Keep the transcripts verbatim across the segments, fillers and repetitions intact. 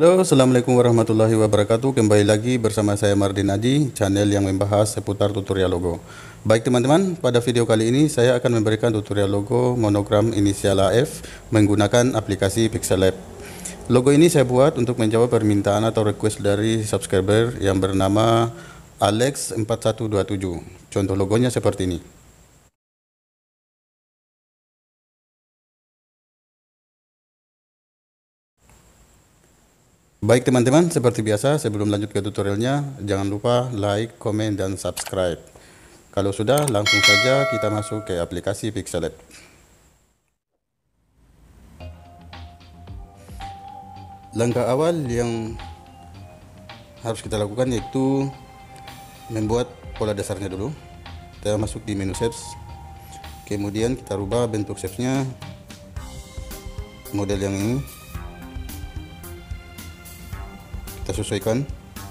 Halo, Assalamualaikum warahmatullahi wabarakatuh. Kembali lagi bersama saya Mardin Aji, channel yang membahas seputar tutorial logo. Baik teman-teman, pada video kali ini saya akan memberikan tutorial logo monogram inisial A F menggunakan aplikasi Pixel Lab. Logo ini saya buat untuk menjawab permintaan atau request dari subscriber yang bernama Alex empat satu dua tujuh. Contoh logonya seperti ini. Baik teman-teman, seperti biasa sebelum lanjut ke tutorialnya, jangan lupa like, komen, dan subscribe. Kalau sudah, langsung saja kita masuk ke aplikasi Pixel Lab. Langkah awal yang harus kita lakukan yaitu membuat pola dasarnya dulu. Kita masuk di menu shapes, kemudian kita rubah bentuk shapesnya model yang ini. Kita sesuaikan,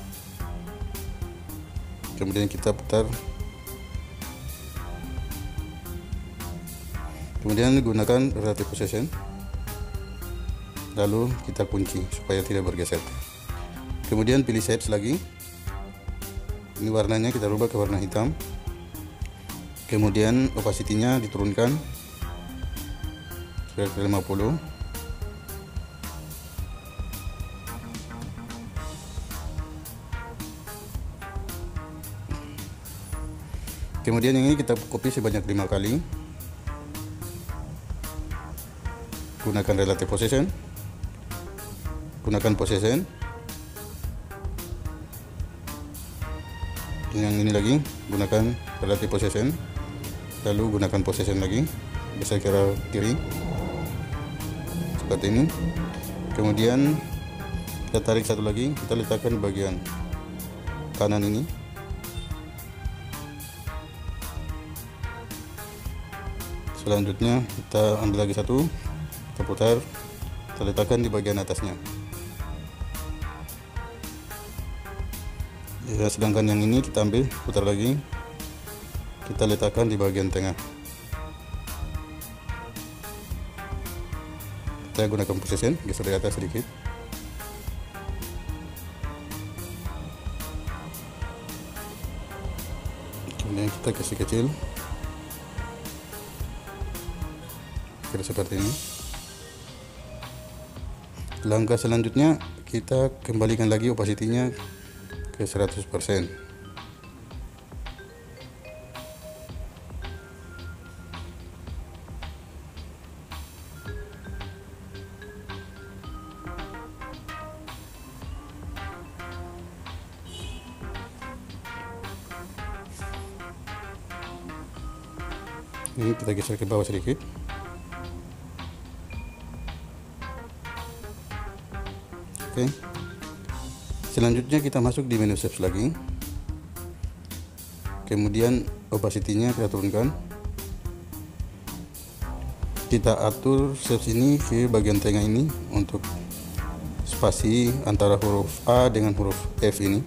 kemudian kita putar, kemudian gunakan relative position, lalu kita kunci supaya tidak bergeser. Kemudian pilih shapes lagi, ini warnanya kita rubah ke warna hitam, kemudian opacity-nya diturunkan ke lima puluh. Kemudian yang ini kita copy sebanyak lima kali. Gunakan relative position. Gunakan position. Yang ini lagi gunakan relative position. Lalu gunakan position lagi. Geser ke kiri. Seperti ini. Kemudian kita tarik satu lagi, kita letakkan di bagian kanan ini. Selanjutnya kita ambil lagi satu, kita putar, kita letakkan di bagian atasnya. Ya, sedangkan yang ini kita ambil, putar lagi, kita letakkan di bagian tengah. Kita gunakan position, geser di atas sedikit. Kemudian kita kasih kecil. Kira seperti ini. Langkah selanjutnya kita kembalikan lagi opacity-nya ke seratus persen. Ini kita geser ke bawah sedikit. Oke. Selanjutnya kita masuk di menu shapes lagi. Kemudian opacity-nya kita turunkan. Kita atur shapes ini ke bagian tengah ini untuk spasi antara huruf A dengan huruf F ini.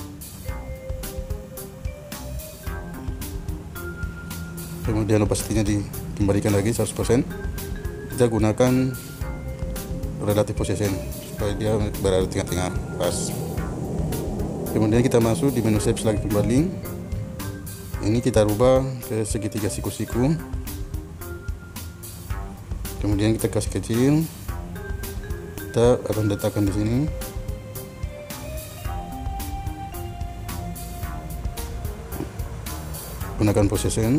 Kemudian opacity-nya dikembalikan lagi seratus persen. Kita gunakan relative position supaya dia berada di tengah-tengah pas. Kemudian kita masuk di menu shapes lagi kembali. Ini kita rubah ke segitiga siku-siku. Kemudian kita kasih kecil. Kita akan letakkan di sini. Gunakan position.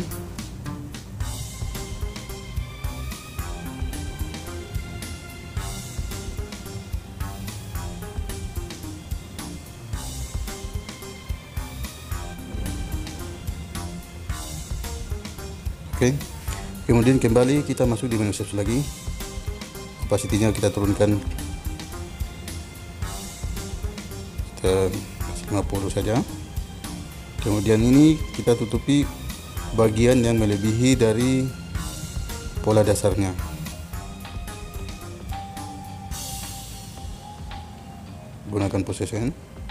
Oke, kemudian kembali kita masuk di menu shapes lagi. Opacity-nya kita turunkan ke lima puluh saja. Kemudian ini kita tutupi bagian yang melebihi dari pola dasarnya. Gunakan position.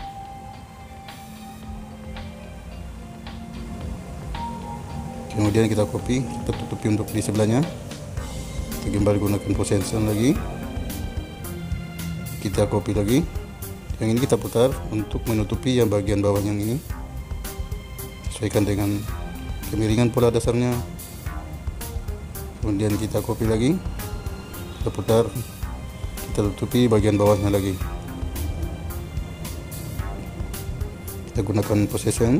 Kemudian kita copy, kita tutupi untuk di sebelahnya. Kita kembali gunakan position lagi. Kita copy lagi. Yang ini kita putar untuk menutupi yang bagian bawah yang ini. Sesuaikan dengan kemiringan pola dasarnya. Kemudian kita copy lagi, kita putar, kita tutupi bagian bawahnya lagi. Kita gunakan position.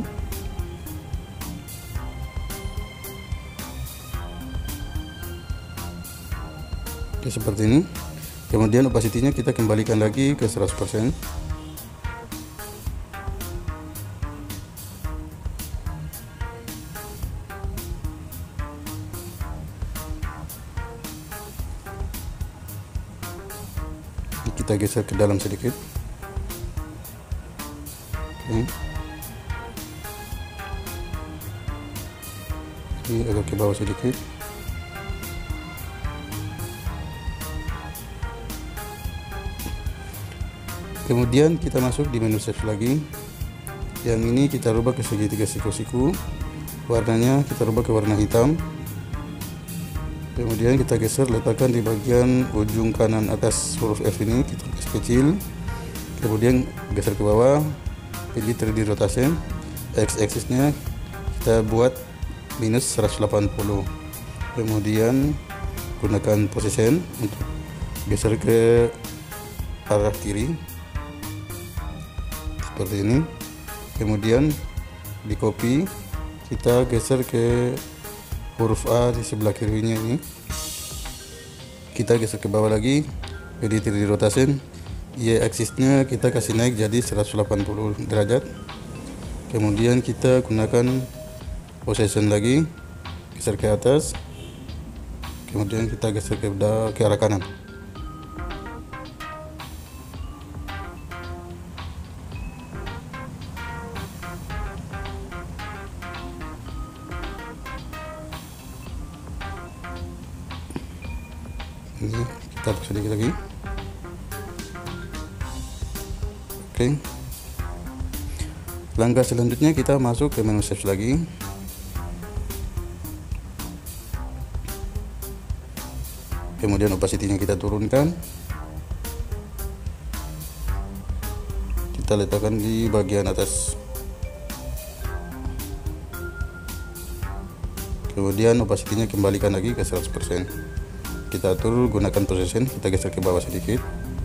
Oke, seperti ini. Kemudian opacity-nya kita kembalikan lagi ke seratus persen. Kita geser ke dalam sedikit. Oke. Ini agak ke bawah sedikit. Kemudian kita masuk di menu shape lagi. Yang ini kita rubah ke segitiga siku-siku. Warnanya kita rubah ke warna hitam. Kemudian kita geser, letakkan di bagian ujung kanan atas huruf F ini, kita kasih kecil. Kemudian geser ke bawah, pilih tiga D rotation. X-axisnya kita buat minus seratus delapan puluh. Kemudian gunakan position untuk geser ke arah kiri seperti ini. Kemudian di copy, kita geser ke huruf A di sebelah kirinya ini. Kita geser ke bawah lagi, pilih tiga D rotation. Y axisnya kita kasih naik jadi seratus delapan puluh derajat. Kemudian kita gunakan position lagi, geser ke atas. Kemudian kita geser ke, ke arah kanan. Ini kita tulis sedikit lagi. Oke. Langkah selanjutnya kita masuk ke menu shape lagi. Kemudian opacity-nya kita turunkan. Kita letakkan di bagian atas. Kemudian opacity-nya kembalikan lagi ke seratus persen. Kita atur, gunakan position, kita geser ke bawah sedikit.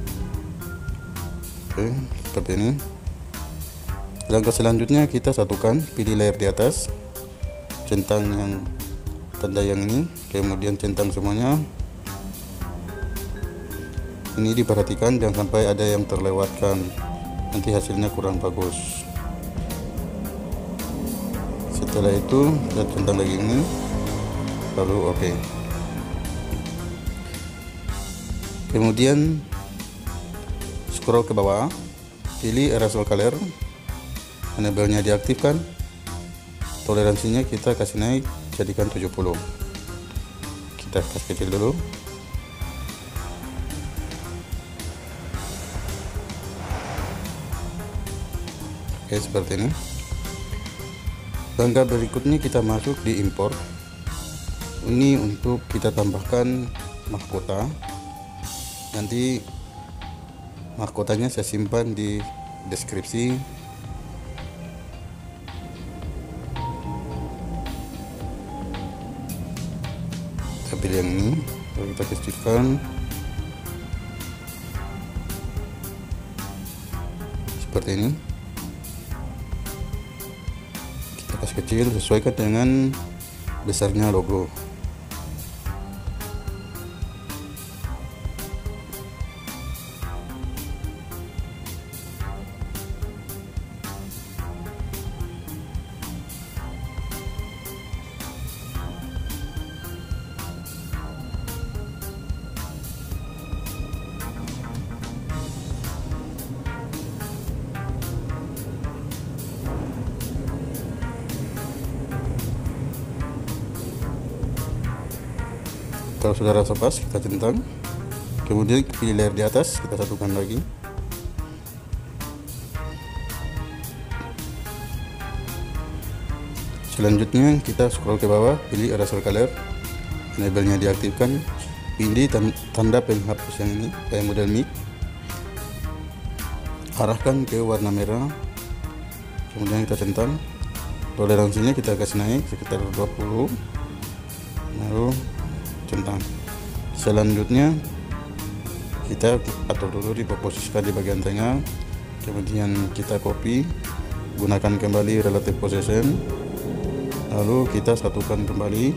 Oke, seperti ini. Langkah selanjutnya kita satukan, pilih layer di atas, centang yang tanda yang ini, kemudian centang semuanya. Ini diperhatikan jangan sampai ada yang terlewatkan, nanti hasilnya kurang bagus. Setelah itu kita centang lagi ini, lalu oke. Okay. Kemudian scroll ke bawah, pilih erase all color, enable-nya diaktifkan, toleransinya kita kasih naik, jadikan tujuh puluh. Kita kasih kecil dulu. Oke, seperti ini. Langkah berikutnya kita masuk di import. Ini untuk kita tambahkan mahkota. Nanti mahkotanya saya simpan di deskripsi. Kita pilih yang ini, lalu kita kecilkan seperti ini. Kita kasih kecil sesuaikan dengan besarnya logo. Kalau sudah rasa pas, kita centang. Kemudian pilih layer di atas, kita satukan lagi. Selanjutnya kita scroll ke bawah, pilih erase all color, enable-nya diaktifkan, pilih tanda penghapus yang ini, kayak model mic. arahkan ke warna merah, kemudian kita centang. Toleransinya kita kasih naik sekitar dua puluh, lalu centang. Selanjutnya kita atur dulu, diposisikan di bagian tengah, kemudian kita copy, gunakan kembali relative position, lalu kita satukan kembali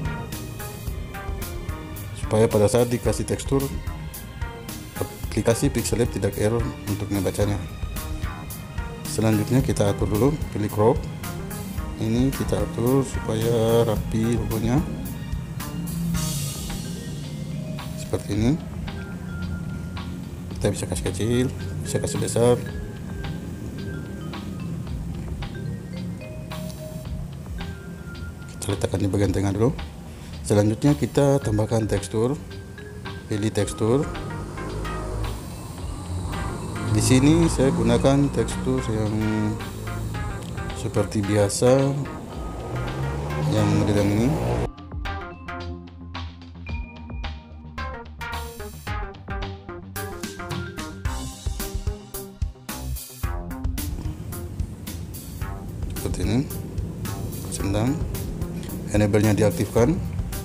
supaya pada saat dikasih tekstur aplikasi Pixellab tidak error untuk membacanya. Selanjutnya kita atur dulu, pilih crop, ini kita atur supaya rapi logonya seperti ini. Kita bisa kasih kecil, bisa kasih besar. Kita letakkan di bagian tengah dulu. Selanjutnya kita tambahkan tekstur, pilih tekstur. Di sini saya gunakan tekstur yang seperti biasa, yang model yang ini. Seperti ini, centang, enable-nya diaktifkan.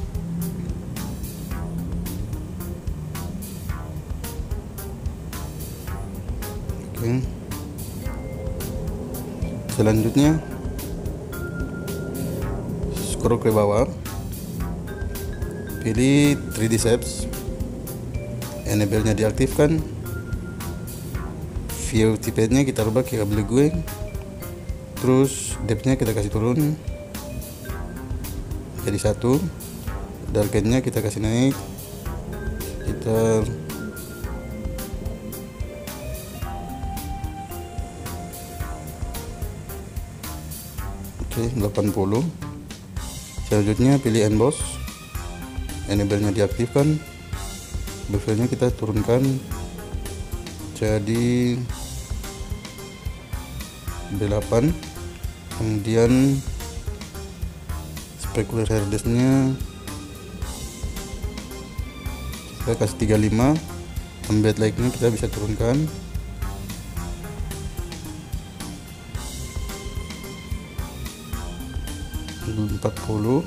Oke. Selanjutnya scroll ke bawah, pilih tiga D Shapes, enable-nya diaktifkan. View type-nya kita rubah ke oblique, terus depth-nya kita kasih turun jadi satu, darken-nya kita kasih naik sekitar delapan puluh. Selanjutnya pilih emboss, enable-nya diaktifkan, bevel-nya kita turunkan jadi delapan. Kemudian specular hardness-nya kita kasih tiga puluh lima. Embed light-nya kita bisa turunkan empat puluh.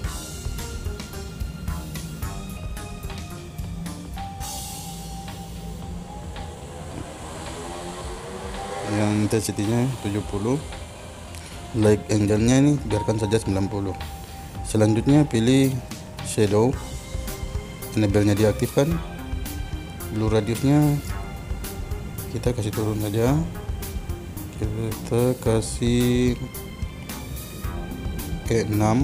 Yang intensity-nya tujuh puluh. Light angle-nya ini biarkan saja sembilan puluh. Selanjutnya pilih shadow, enable-nya diaktifkan. Blue radius-nya kita kasih turun aja, kita kasih ke enam.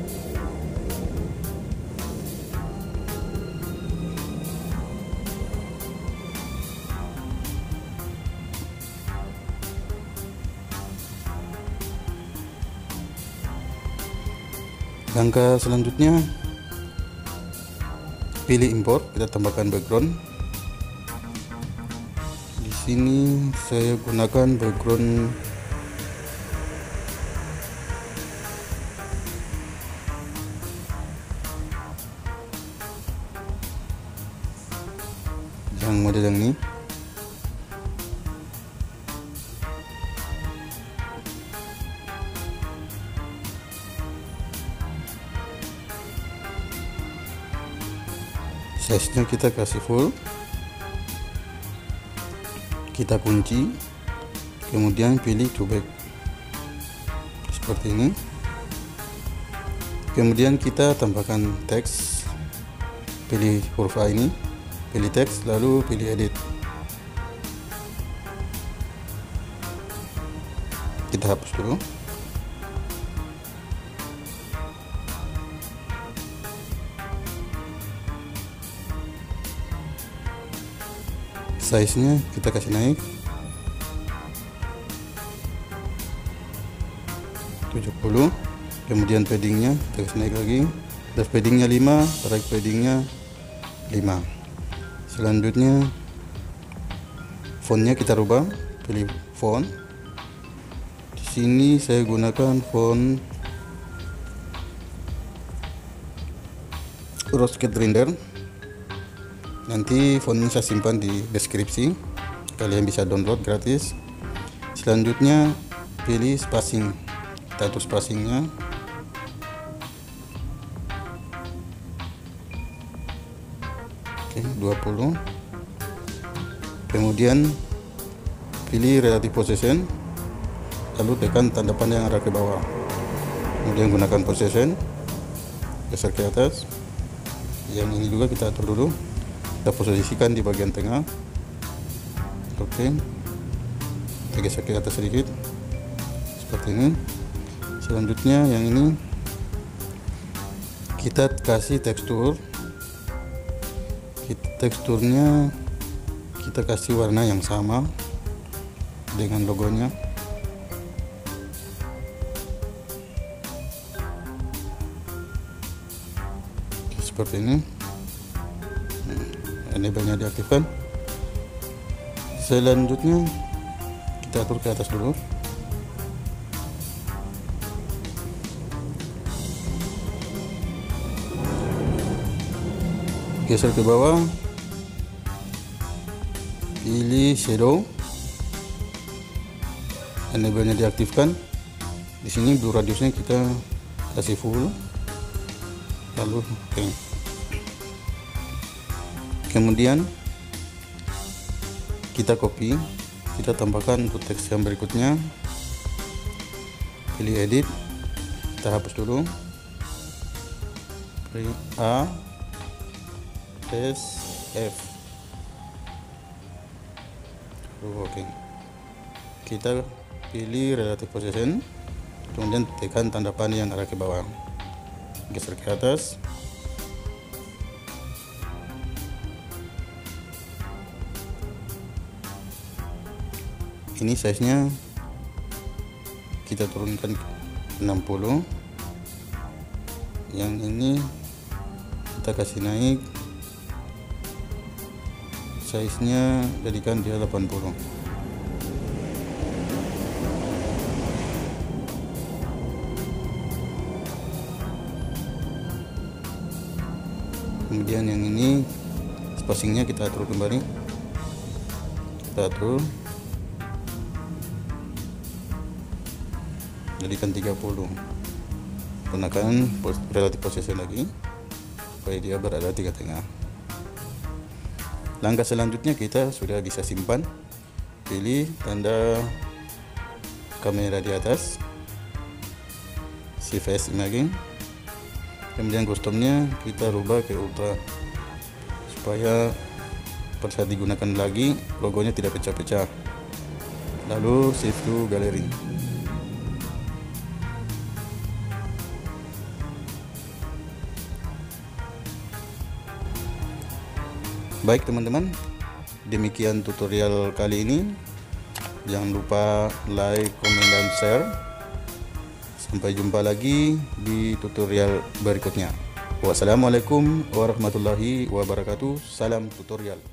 Langkah selanjutnya pilih import, kita tambahkan background. Di sini saya gunakan background yang model yang ini. Size-nya kita kasih full, kita kunci, kemudian pilih to back seperti ini. Kemudian kita tambahkan teks, pilih huruf A ini, pilih teks, lalu pilih edit. Kita hapus dulu. Size-nya kita kasih naik tujuh puluh. Kemudian padding-nya kita kasih naik lagi, left padding-nya lima, right padding-nya lima. Selanjutnya font-nya kita rubah, pilih font. Di sini saya gunakan font Rocket Render. Nanti fontnya saya simpan di deskripsi, kalian bisa download gratis. Selanjutnya pilih spacing, kita atur spacingnya. Oke, dua puluh. Kemudian pilih relative position, lalu tekan tanda panah yang ada ke bawah. Kemudian gunakan position, geser ke atas. Yang ini juga kita atur dulu, kita posisikan di bagian tengah. Oke, kita geser ke atas sedikit seperti ini. Selanjutnya yang ini kita kasih tekstur. Teksturnya kita kasih warna yang sama dengan logonya. Seperti ini. Enable-nya diaktifkan. Selanjutnya kita atur ke atas dulu. Geser ke bawah. Pilih shadow. Enable-nya diaktifkan. Di sini blue radiusnya kita kasih full. Lalu oke. Okay. Kemudian kita copy, kita tambahkan untuk teks yang berikutnya. Pilih edit, kita hapus dulu. Pilih A, S, F. Oke. Okay. Kita pilih relative position, kemudian tekan tanda panah yang arah ke bawah. Geser ke atas. Ini size-nya kita turunkan enam puluh. Yang ini kita kasih naik, size-nya jadikan dia delapan puluh. Kemudian yang ini spacingnya kita atur kembali, kita atur jadikan tiga puluh. Gunakan relative position lagi supaya dia berada di tengah. Langkah selanjutnya kita sudah bisa simpan. Pilih tanda kamera di atas, save as imaging. Kemudian customnya kita rubah ke ultra supaya pada saat digunakan lagi logonya tidak pecah-pecah. Lalu save to gallery. Baik teman-teman, demikian tutorial kali ini. Jangan lupa like, komen, dan share. Sampai jumpa lagi di tutorial berikutnya. Wassalamualaikum warahmatullahi wabarakatuh. Salam tutorial.